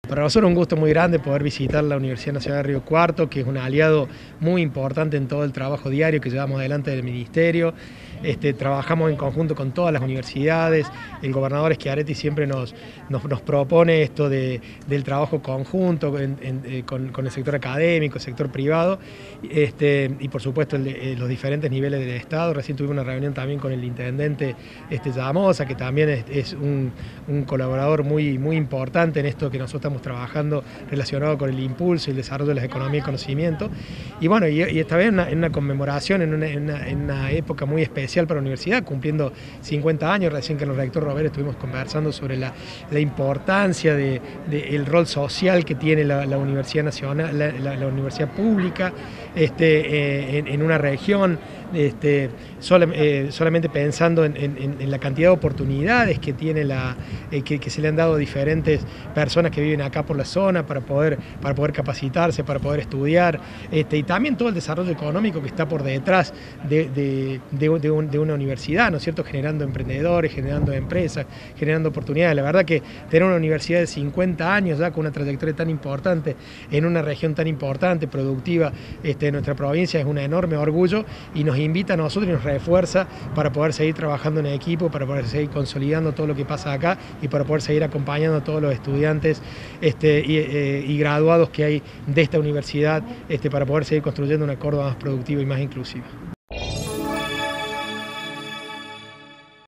Para nosotros es un gusto muy grande poder visitar la Universidad Nacional de Río Cuarto, que es un aliado muy importante en todo el trabajo diario que llevamos adelante del Ministerio. Trabajamos en conjunto con todas las universidades. El gobernador Schiaretti siempre nos propone esto del trabajo conjunto con el sector académico, el sector privado, y por supuesto los diferentes niveles del Estado. Recién tuvimos una reunión también con el intendente Llamosa, que también es un colaborador muy importante en esto que nosotros estamos trabajando relacionado con el impulso y el desarrollo de las economías y conocimiento. Y bueno, y esta vez en una conmemoración, en una época muy especial para la universidad, cumpliendo 50 años, recién que con el rector Robert estuvimos conversando sobre la importancia del rol social que tiene la Universidad Nacional, la universidad pública en una región, solamente pensando en la cantidad de oportunidades que tiene que se le han dado a diferentes personas que viven acá por la zona para poder capacitarse, para poder estudiar, y también todo el desarrollo económico que está por detrás de una universidad, ¿no es cierto?, generando emprendedores, generando empresas, generando oportunidades. La verdad que tener una universidad de 50 años ya con una trayectoria tan importante en una región tan importante, productiva, de nuestra provincia, es un enorme orgullo y nos invita a nosotros y nos refuerza para poder seguir trabajando en equipo, para poder seguir consolidando todo lo que pasa acá y para poder seguir acompañando a todos los estudiantes y graduados que hay de esta universidad, para poder seguir construyendo una Córdoba más productiva y más inclusiva.